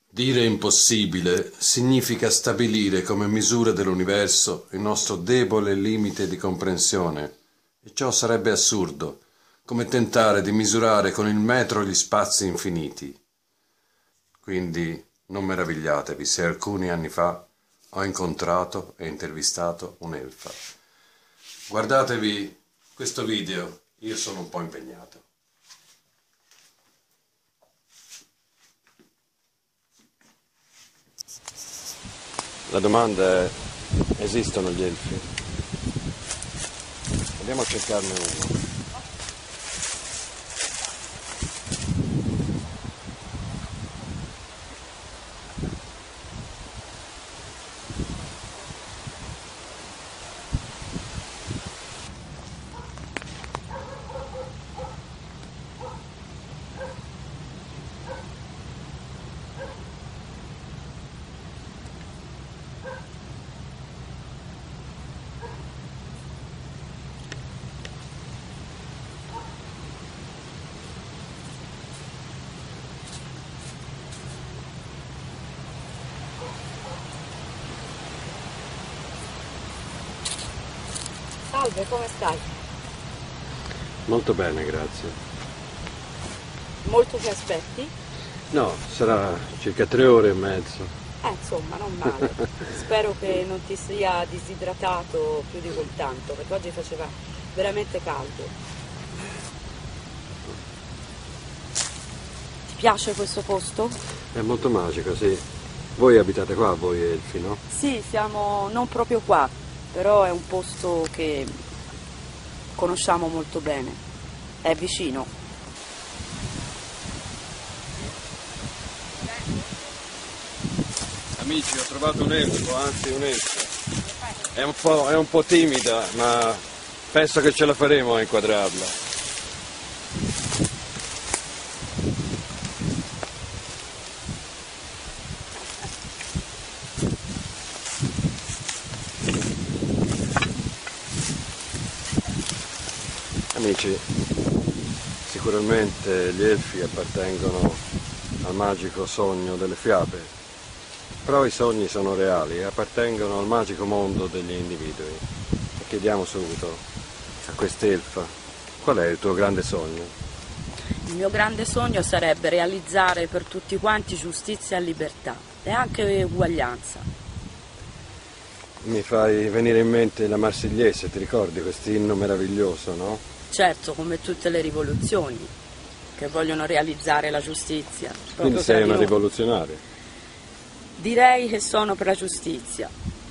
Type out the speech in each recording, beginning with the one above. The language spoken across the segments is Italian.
Dire impossibile significa stabilire come misura dell'universo il nostro debole limite di comprensione, e ciò sarebbe assurdo, come tentare di misurare con il metro gli spazi infiniti. Quindi non meravigliatevi se alcuni anni fa ho incontrato e intervistato un'elfa. Guardatevi questo video, io sono un po' impegnato. La domanda è: esistono gli elfi? Andiamo a cercarne uno. Salve, come stai? Molto bene, grazie. Molto che aspetti? No, sarà circa 3 ore e mezzo. Insomma, non male. Spero che non ti sia disidratato più di quel tanto, perché oggi faceva veramente caldo. Ti piace questo posto? È molto magico, sì. Voi abitate qua, voi elfi, no? Sì, siamo non proprio qua, però è un posto che conosciamo molto bene. È vicino. Amici, ho trovato un elfo, anzi un'elfa. È un po' timida, ma penso che ce la faremo a inquadrarla. Amici, sicuramente gli elfi appartengono al magico sogno delle fiabe. Però i sogni sono reali e appartengono al magico mondo degli individui. E chiediamo subito a quest'elfa, qual è il tuo grande sogno? Il mio grande sogno sarebbe realizzare per tutti quanti giustizia e libertà e anche uguaglianza. Mi fai venire in mente la Marsigliese, ti ricordi quest'inno meraviglioso, no? Certo, come tutte le rivoluzioni che vogliono realizzare la giustizia. Quindi sei una rivoluzionaria. Direi che sono per la giustizia.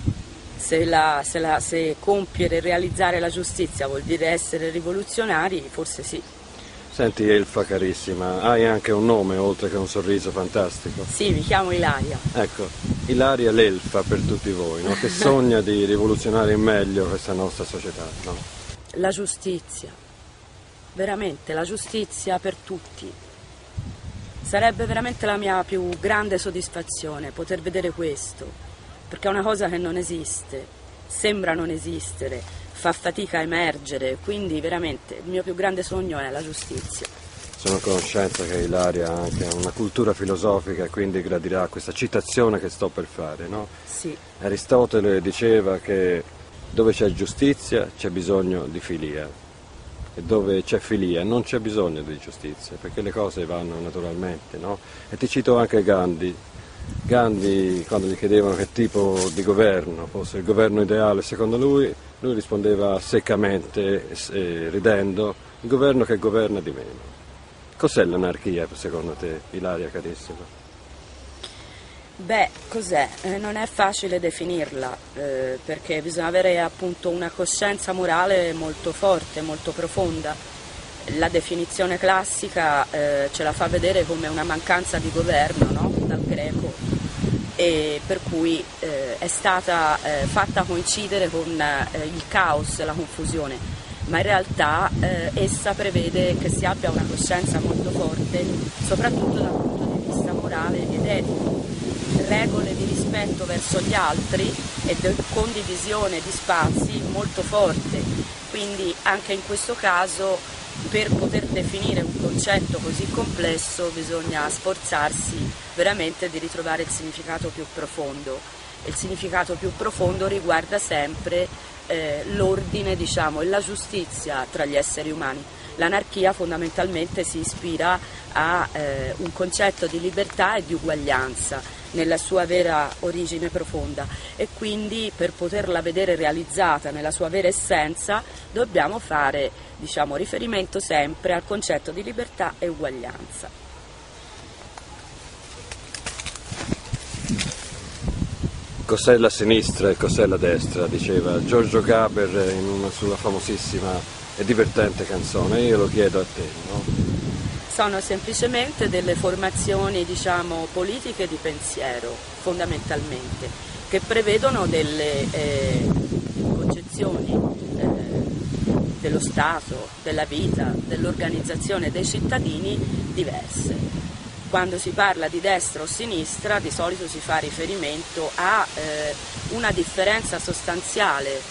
Se compiere e realizzare la giustizia vuol dire essere rivoluzionari, forse sì. Senti, elfa carissima, hai anche un nome oltre che un sorriso fantastico. Sì, mi chiamo Ilaria. Ecco, Ilaria l'elfa per tutti voi, no? Che sogna di rivoluzionare in meglio questa nostra società, no? La giustizia, veramente la giustizia per tutti. Sarebbe veramente la mia più grande soddisfazione poter vedere questo, perché è una cosa che non esiste, sembra non esistere, fa fatica a emergere, quindi veramente il mio più grande sogno è la giustizia. Sono a conoscenza che Ilaria ha anche una cultura filosofica e quindi gradirà questa citazione che sto per fare, no? Sì. Aristotele diceva che dove c'è giustizia c'è bisogno di filia. E dove c'è filia non c'è bisogno di giustizia, perché le cose vanno naturalmente, no? E ti cito anche Gandhi. Gandhi, quando gli chiedevano che tipo di governo fosse il governo ideale secondo lui rispondeva seccamente, ridendo: il governo che governa di meno. Cos'è l'anarchia secondo te, Ilaria carissima? Beh, cos'è? Non è facile definirla, perché bisogna avere appunto una coscienza morale molto forte, molto profonda. La definizione classica ce la fa vedere come una mancanza di governo, no? Dal greco, e per cui è stata fatta coincidere con il caos, la confusione, ma in realtà essa prevede che si abbia una coscienza molto forte, soprattutto dal punto di vista morale ed etico. Regole di rispetto verso gli altri e di condivisione di spazi molto forte, quindi anche in questo caso per poter definire un concetto così complesso bisogna sforzarsi veramente di ritrovare il significato più profondo. Il significato più profondo riguarda sempre l'ordine, diciamo, e la giustizia tra gli esseri umani. L'anarchia fondamentalmente si ispira a un concetto di libertà e di uguaglianza nella sua vera origine profonda, e quindi per poterla vedere realizzata nella sua vera essenza dobbiamo fare, diciamo, riferimento sempre al concetto di libertà e uguaglianza. Cos'è la sinistra e cos'è la destra, diceva Giorgio Gaber in una sua famosissima e divertente canzone. Io lo chiedo a te, no? Sono semplicemente delle formazioni, diciamo, politiche di pensiero, fondamentalmente, che prevedono delle concezioni dello Stato, della vita, dell'organizzazione dei cittadini diverse. Quando si parla di destra o sinistra di solito si fa riferimento a una differenza sostanziale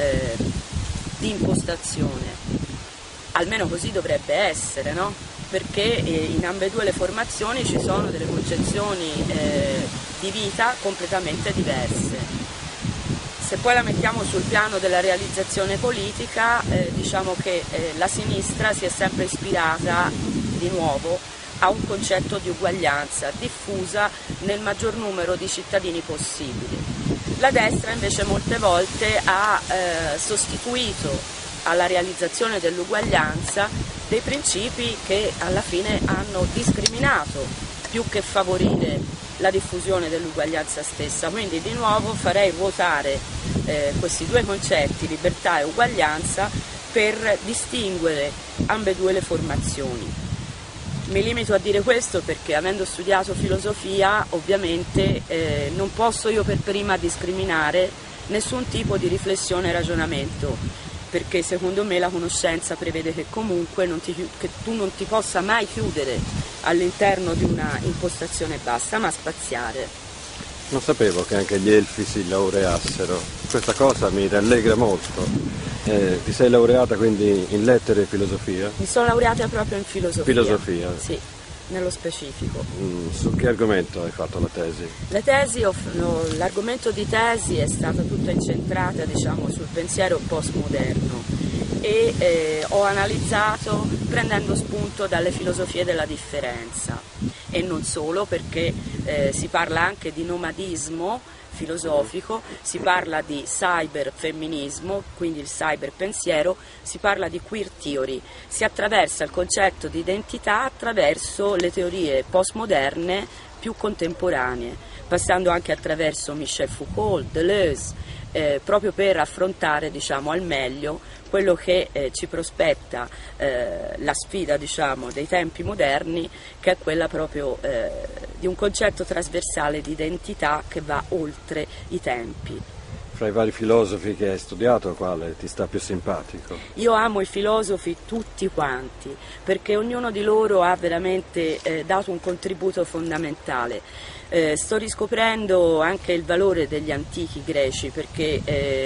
di impostazione, almeno così dovrebbe essere, no? Perché in ambedue le formazioni ci sono delle concezioni di vita completamente diverse. Se poi la mettiamo sul piano della realizzazione politica, diciamo che la sinistra si è sempre ispirata di nuovo a un concetto di uguaglianza diffusa nel maggior numero di cittadini possibili. La destra invece molte volte ha sostituito alla realizzazione dell'uguaglianza dei principi che alla fine hanno discriminato più che favorire la diffusione dell'uguaglianza stessa. Quindi di nuovo farei ruotare questi due concetti, libertà e uguaglianza, per distinguere ambedue le formazioni. Mi limito a dire questo perché, avendo studiato filosofia, ovviamente non posso io per prima discriminare nessun tipo di riflessione e ragionamento, perché secondo me la conoscenza prevede che comunque che tu non ti possa mai chiudere all'interno di una impostazione bassa, ma spaziare. Non sapevo che anche gli elfi si laureassero, questa cosa mi rallegra molto. Ti sei laureata quindi in lettere e filosofia? Mi sono laureata proprio in filosofia. Filosofia? Sì, nello specifico. Su che argomento hai fatto la tesi? L'argomento di tesi è stata tutta incentrata, diciamo, sul pensiero postmoderno e ho analizzato prendendo spunto dalle filosofie della differenza, e non solo, perché si parla anche di nomadismo filosofico, si parla di cyberfemminismo, quindi il cyberpensiero, si parla di queer theory, si attraversa il concetto di identità attraverso le teorie postmoderne più contemporanee, passando anche attraverso Michel Foucault, Deleuze, proprio per affrontare, diciamo, al meglio quello che ci prospetta la sfida, diciamo, dei tempi moderni, che è quella proprio di un concetto trasversale di identità che va oltre i tempi. Fra i vari filosofi che hai studiato, quale ti sta più simpatico? Io amo i filosofi tutti quanti, perché ognuno di loro ha veramente dato un contributo fondamentale. Sto riscoprendo anche il valore degli antichi greci, perché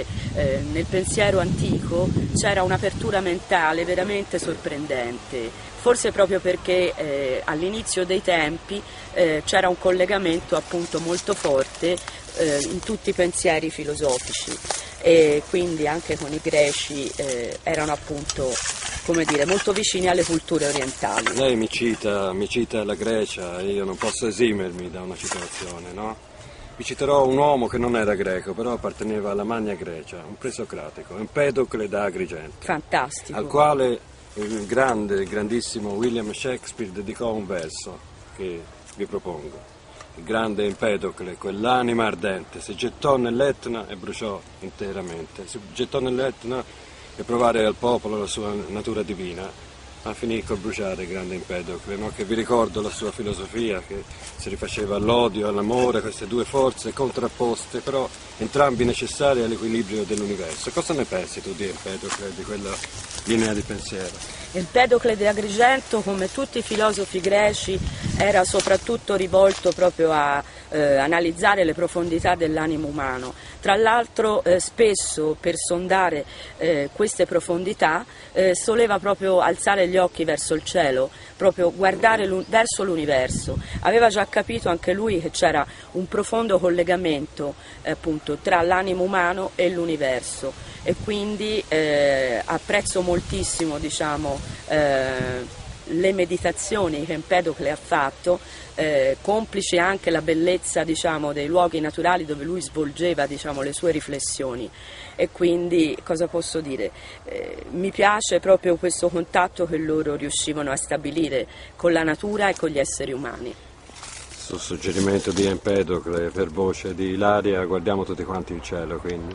nel pensiero antico c'era un'apertura mentale veramente sorprendente, forse proprio perché all'inizio dei tempi c'era un collegamento appunto molto forte in tutti i pensieri filosofici, e quindi anche con i greci erano appunto, come dire, molto vicini alle culture orientali. Lei mi cita la Grecia e io non posso esimermi da una citazione, no? Vi citerò un uomo che non era greco, però apparteneva alla Magna Grecia, un presocratico, Empedocle da Agrigento. Fantastico. Al quale il grandissimo William Shakespeare dedicò un verso che vi propongo. Il grande Empedocle, quell'anima ardente, si gettò nell'Etna e bruciò interamente. Si gettò nell'Etna per provare al popolo la sua natura divina, ma finì col bruciare il grande Empedocle, no? Che vi ricordo la sua filosofia, che si rifaceva all'odio, all'amore, queste due forze contrapposte, però entrambi necessari all'equilibrio dell'universo. Cosa ne pensi tu di Empedocle, di quella linea di pensiero? Empedocle di Agrigento, come tutti i filosofi greci, era soprattutto rivolto proprio a analizzare le profondità dell'animo umano. Tra l'altro spesso per sondare queste profondità soleva proprio alzare gli occhi verso il cielo, proprio guardare verso l'universo. Aveva già capito anche lui che c'era un profondo collegamento appunto tra l'animo umano e l'universo, e quindi apprezzo moltissimo, diciamo, le meditazioni che Empedocle ha fatto, complice anche la bellezza, diciamo, dei luoghi naturali dove lui svolgeva, diciamo, le sue riflessioni. E quindi cosa posso dire? Mi piace proprio questo contatto che loro riuscivano a stabilire con la natura e con gli esseri umani. Su suggerimento di Empedocle, per voce di Ilaria, guardiamo tutti quanti il cielo, quindi.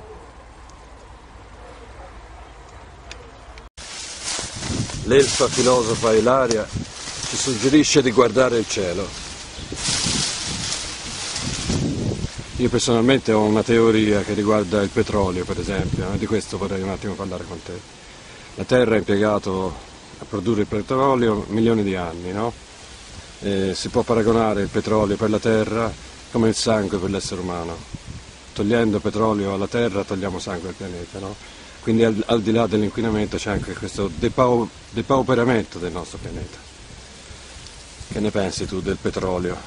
L'elfa filosofa Ilaria ci suggerisce di guardare il cielo. Io personalmente ho una teoria che riguarda il petrolio, per esempio, e di questo vorrei un attimo parlare con te. La Terra ha impiegato a produrre il petrolio milioni di anni, no? Si può paragonare il petrolio per la Terra come il sangue per l'essere umano. Togliendo petrolio alla Terra togliamo sangue al pianeta, no? Quindi al di là dell'inquinamento c'è anche questo depauperamento del nostro pianeta. Che ne pensi tu del petrolio?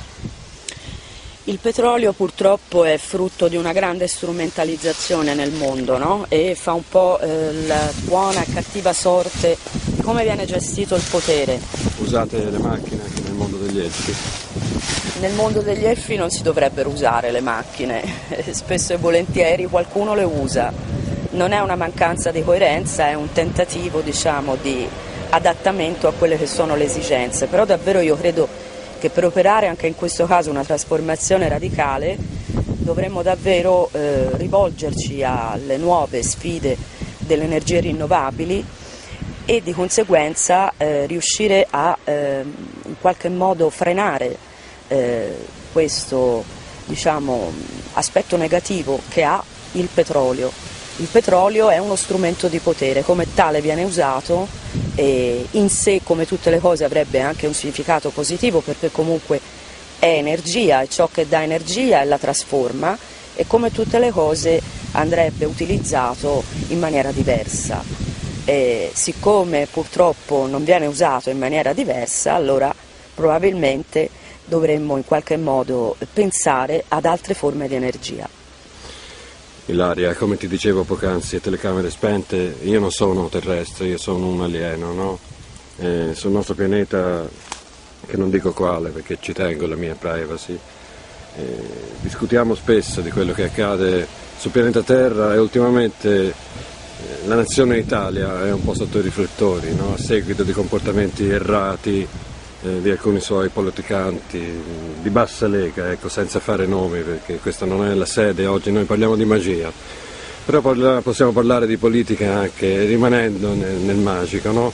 Il petrolio purtroppo è frutto di una grande strumentalizzazione nel mondo, no? E fa un po' la buona e cattiva sorte di come viene gestito il potere. Usate le macchine anche nel mondo degli elfi? Nel mondo degli elfi non si dovrebbero usare le macchine, spesso e volentieri qualcuno le usa. Non è una mancanza di coerenza, è un tentativo, diciamo, di adattamento a quelle che sono le esigenze, però davvero io credo che per operare anche in questo caso una trasformazione radicale dovremmo davvero rivolgerci alle nuove sfide delle energie rinnovabili e di conseguenza riuscire a in qualche modo frenare questo, diciamo, aspetto negativo che ha il petrolio. Il petrolio è uno strumento di potere, come tale viene usato e in sé, come tutte le cose, avrebbe anche un significato positivo, perché comunque è energia, è ciò che dà energia e la trasforma, e come tutte le cose andrebbe utilizzato in maniera diversa. E siccome purtroppo non viene usato in maniera diversa, allora probabilmente dovremmo in qualche modo pensare ad altre forme di energia. Ilaria, come ti dicevo poc'anzi, telecamere spente, io non sono terrestre, io sono un alieno, no? Sul nostro pianeta, che non dico quale perché ci tengo alla mia privacy, discutiamo spesso di quello che accade sul pianeta Terra e ultimamente la nazione Italia è un po' sotto i riflettori, no? A seguito di comportamenti errati di alcuni suoi politicanti di bassa lega, ecco, senza fare nomi perché questa non è la sede, oggi noi parliamo di magia, però possiamo parlare di politica anche rimanendo nel magico, no?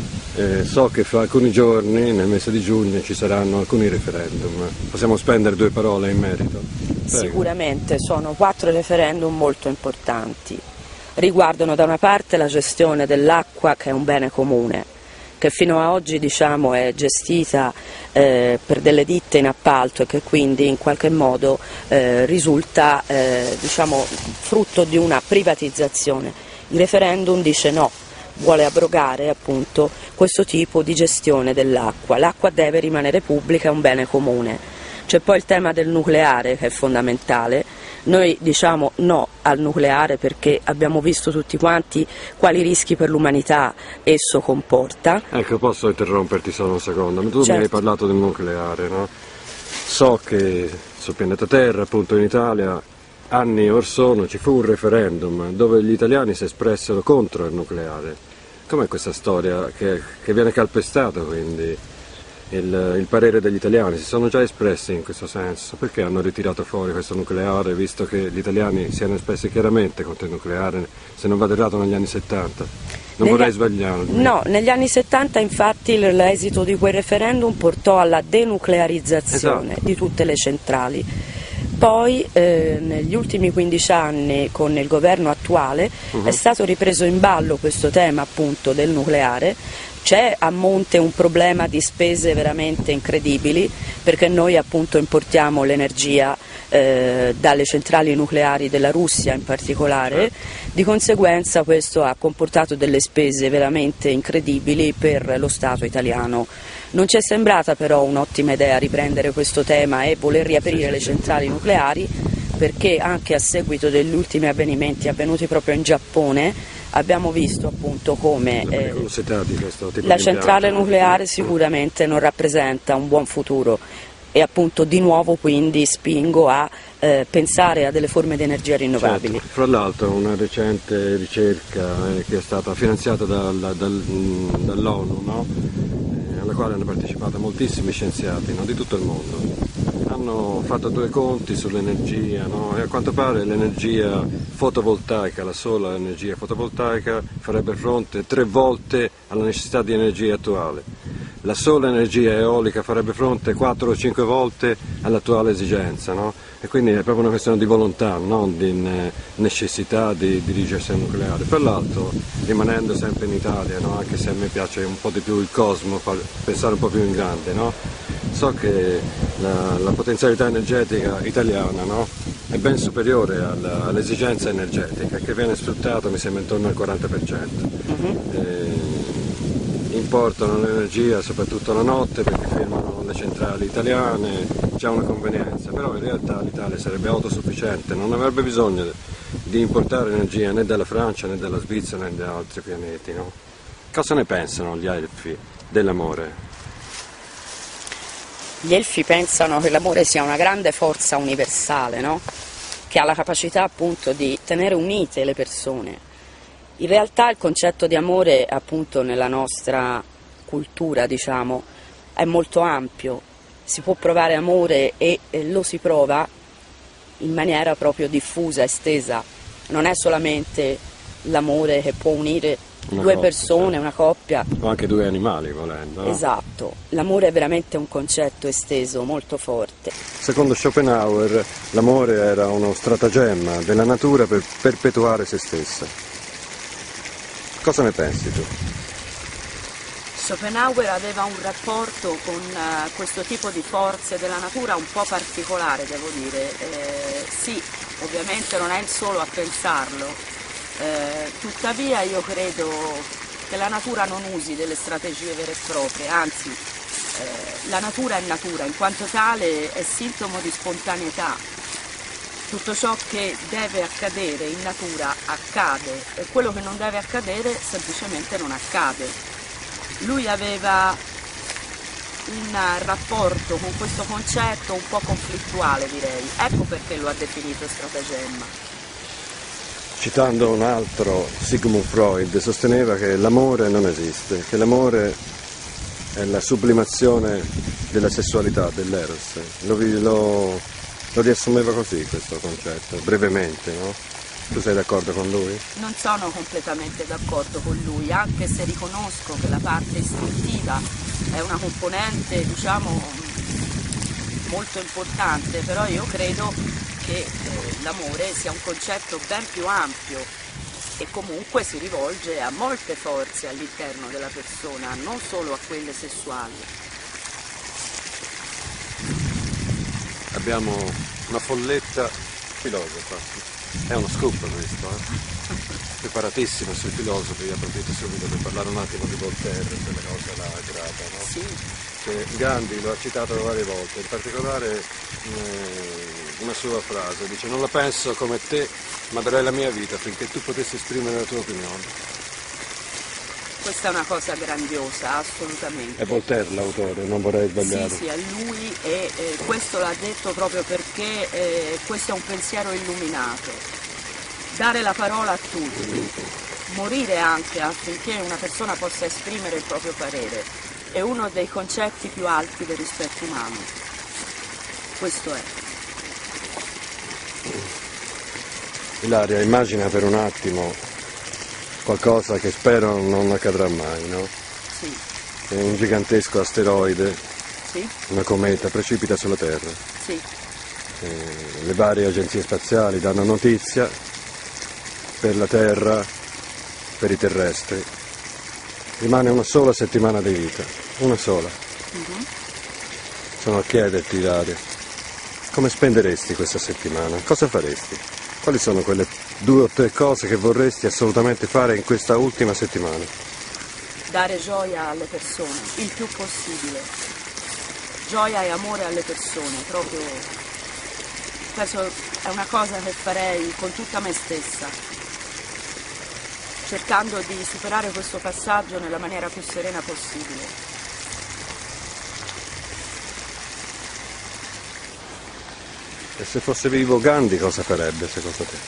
So che fra alcuni giorni, nel mese di giugno, ci saranno alcuni referendum, possiamo spendere 2 parole in merito? Prego. Sicuramente sono 4 referendum molto importanti, riguardano da una parte la gestione dell'acqua, che è un bene comune, che fino a oggi, diciamo, è gestita per delle ditte in appalto e che quindi in qualche modo risulta diciamo, frutto di una privatizzazione. Il referendum dice no, vuole abrogare appunto questo tipo di gestione dell'acqua. L'acqua deve rimanere pubblica, è un bene comune. C'è poi il tema del nucleare, che è fondamentale. Noi diciamo no al nucleare perché abbiamo visto tutti quanti quali rischi per l'umanità esso comporta. Ecco, posso interromperti solo un secondo? Tu Certo. Mi hai parlato del nucleare, no? So che sul pianeta Terra, appunto in Italia, anni or sono ci fu un referendum dove gli italiani si espressero contro il nucleare. Com'è questa storia che viene calpestato quindi? Il parere degli italiani si sono già espressi in questo senso, perché hanno ritirato fuori questo nucleare visto che gli italiani si erano espressi chiaramente contro il nucleare, se non vado errato, negli anni 70? Non vorrei sbagliarmi. No, negli anni 70 infatti l'esito di quel referendum portò alla denuclearizzazione di tutte le centrali. Poi negli ultimi 15 anni con il governo attuale è stato ripreso in ballo questo tema appunto del nucleare, C'è a monte un problema di spese veramente incredibili, perché noi appunto importiamo l'energia dalle centrali nucleari della Russia in particolare, di conseguenza questo ha comportato delle spese veramente incredibili per lo Stato italiano. Non ci è sembrata però un'ottima idea riprendere questo tema e voler riaprire le centrali nucleari, perché anche a seguito degli ultimi avvenimenti avvenuti proprio in Giappone abbiamo visto appunto come la centrale nucleare sicuramente non rappresenta un buon futuro, e appunto di nuovo quindi spingo a pensare a delle forme di energia rinnovabili. Certo. Fra l'altro una recente ricerca che è stata finanziata dall'ONU, no? Alla quale hanno partecipato moltissimi scienziati, no? Di tutto il mondo. Hanno fatto due conti sull'energia, no? E a quanto pare l'energia fotovoltaica, la sola energia fotovoltaica, farebbe fronte 3 volte alla necessità di energia attuale. La sola energia eolica farebbe fronte 4 o 5 volte all'attuale esigenza, no? E quindi è proprio una questione di volontà, non di necessità di dirigersi al nucleare. Per l'altro, rimanendo sempre in Italia, no? Anche se a me piace un po' di più il cosmo, pensare un po' più in grande, no? So che la potenzialità energetica italiana, no? È ben superiore all'esigenza energetica, che viene sfruttata mi sembra intorno al 40%. Importano l'energia soprattutto la notte perché fermano le centrali italiane, c'è una convenienza, però in realtà l'Italia sarebbe autosufficiente, non avrebbe bisogno di importare energia né dalla Francia né dalla Svizzera né da altri pianeti, no? Cosa ne pensano gli elfi dell'amore? Gli elfi pensano che l'amore sia una grande forza universale, no? Che ha la capacità appunto di tenere unite le persone. In realtà il concetto di amore appunto nella nostra cultura, diciamo, è molto ampio. Si può provare amore e lo si prova in maniera proprio diffusa, estesa. Non è solamente l'amore che può unire due persone, una coppia. O anche 2 animali volendo. No? Esatto, l'amore è veramente un concetto esteso, molto forte. Secondo Schopenhauer l'amore era uno stratagemma della natura per perpetuare se stessa. Cosa ne pensi tu? Schopenhauer aveva un rapporto con questo tipo di forze della natura un po' particolare, devo dire. Sì, ovviamente non è il solo a pensarlo, tuttavia io credo che la natura non usi delle strategie vere e proprie, anzi la natura è natura, in quanto tale è sintomo di spontaneità. Tutto ciò che deve accadere in natura accade e quello che non deve accadere semplicemente non accade. Lui aveva un rapporto con questo concetto un po' conflittuale, direi, ecco perché lo ha definito stratagemma. Citando un altro, Sigmund Freud sosteneva che l'amore non esiste, che l'amore è la sublimazione della sessualità, dell'eros. Lo riassumeva così questo concetto, brevemente, no? Tu sei d'accordo con lui? Non sono completamente d'accordo con lui, anche se riconosco che la parte istintiva è una componente, diciamo, molto importante, però io credo che l'amore sia un concetto ben più ampio e comunque si rivolge a molte forze all'interno della persona, non solo a quelle sessuali. Abbiamo una folletta filosofa, è uno scoop questo, preparatissimo sui filosofi, approfitto subito per parlare un attimo di Voltaire, quella cosa là grata, no? Sì. Che Gandhi lo ha citato varie volte, in particolare una sua frase, dice: non la penso come te, ma darei la mia vita affinché tu potessi esprimere la tua opinione. Questa è una cosa grandiosa, assolutamente. È Voltaire l'autore, non vorrei sbagliare. Sì, è lui e questo l'ha detto proprio perché questo è un pensiero illuminato. Dare la parola a tutti, morire anche affinché una persona possa esprimere il proprio parere, è uno dei concetti più alti del rispetto umano. Questo è. Ilaria, immagina per un attimo qualcosa che spero non accadrà mai, no? Sì. Che un gigantesco asteroide, Sì. una cometa, precipita sulla Terra. Sì. Le varie agenzie spaziali danno notizia per la Terra, per i terrestri, rimane una sola settimana di vita, una sola. Sono a chiederti, Ilaria, come spenderesti questa settimana? Cosa faresti? Quali sono quelle 2 o 3 cose che vorresti assolutamente fare in questa ultima settimana? Dare gioia alle persone, il più possibile. Gioia e amore alle persone, proprio. Penso è una cosa che farei con tutta me stessa, cercando di superare questo passaggio nella maniera più serena possibile. E se fosse vivo Gandhi cosa farebbe secondo te?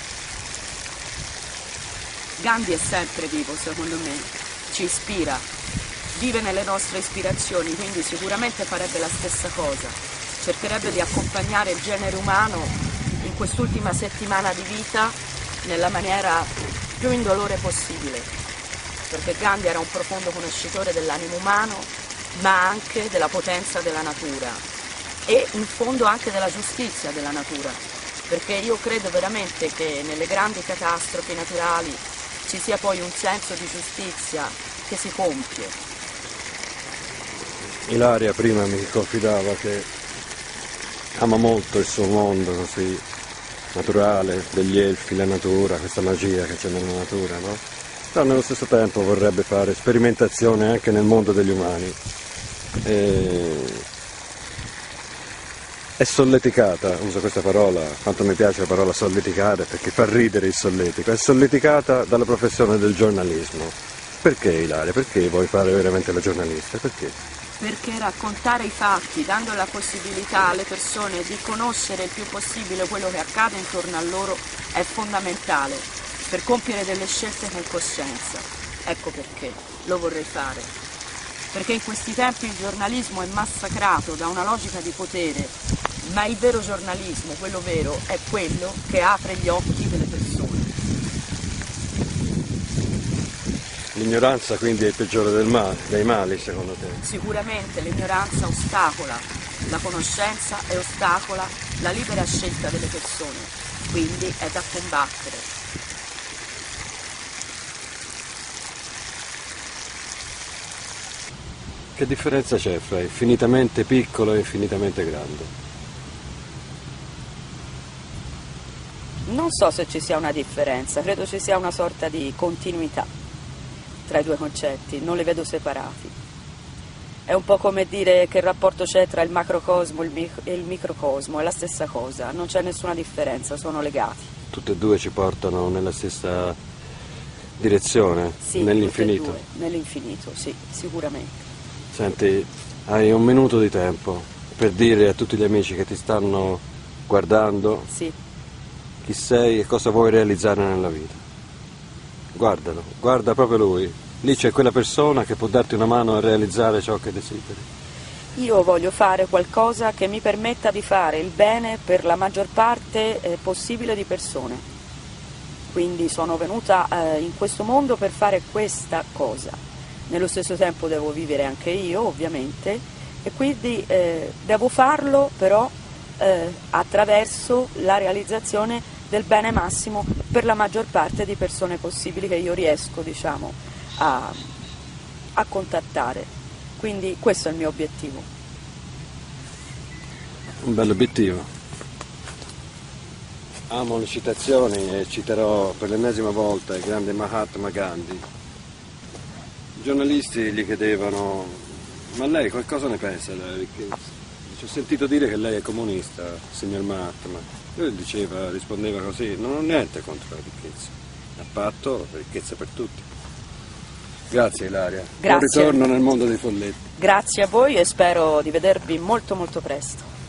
Gandhi è sempre vivo, secondo me, ci ispira, vive nelle nostre ispirazioni, quindi sicuramente farebbe la stessa cosa, cercherebbe di accompagnare il genere umano in quest'ultima settimana di vita nella maniera più indolore possibile, perché Gandhi era un profondo conoscitore dell'animo umano, ma anche della potenza della natura e in fondo anche della giustizia della natura, perché io credo veramente che nelle grandi catastrofi naturali ci sia poi un senso di giustizia che si compie. Ilaria prima mi confidava che ama molto il suo mondo così naturale, degli elfi, la natura, questa magia che c'è nella natura, no? Però nello stesso tempo vorrebbe fare sperimentazione anche nel mondo degli umani. È solleticata, uso questa parola, quanto mi piace la parola solleticare perché fa ridere il solletico, è solleticata dalla professione del giornalismo. Perché Ilaria? Perché vuoi fare veramente la giornalista? Perché? Perché raccontare i fatti, dando la possibilità alle persone di conoscere il più possibile quello che accade intorno a loro, è fondamentale per compiere delle scelte con coscienza. Ecco perché lo vorrei fare. Perché in questi tempi il giornalismo è massacrato da una logica di potere, ma il vero giornalismo, quello vero, è quello che apre gli occhi delle persone. L'ignoranza quindi è il peggiore dei mali, secondo te? Sicuramente l'ignoranza ostacola la conoscenza e ostacola la libera scelta delle persone, quindi è da combattere. Che differenza c'è fra infinitamente piccolo e infinitamente grande? Non so se ci sia una differenza, credo ci sia una sorta di continuità tra i due concetti, non li vedo separati. È un po' come dire che rapporto c'è tra il macrocosmo e il microcosmo, è la stessa cosa, non c'è nessuna differenza, sono legati. Tutte e due ci portano nella stessa direzione, Sì, nell'infinito. tutte e due, nell'infinito, sì, sicuramente. Senti, hai un minuto di tempo per dire a tutti gli amici che ti stanno guardando Sì. chi sei e cosa vuoi realizzare nella vita. Guardalo, guarda proprio lui. Lì c'è quella persona che può darti una mano a realizzare ciò che desideri. Io voglio fare qualcosa che mi permetta di fare il bene per la maggior parte possibile di persone. Quindi sono venuta in questo mondo per fare questa cosa. Nello stesso tempo devo vivere anche io, ovviamente, e quindi devo farlo però attraverso la realizzazione del bene massimo per la maggior parte di persone possibili che io riesco, diciamo, a contattare. Quindi questo è il mio obiettivo. Un bell'obiettivo. Amo le citazioni e citerò per l'ennesima volta il grande Mahatma Gandhi. I giornalisti gli chiedevano: ma lei qualcosa ne pensa della ricchezza? Ci ho sentito dire che lei è comunista, signor Mahatma. Lui rispondeva così: non ho niente contro la ricchezza, a patto ricchezza per tutti. Grazie Ilaria. Grazie. Buon ritorno nel mondo dei folletti. Grazie a voi e spero di vedervi molto molto presto.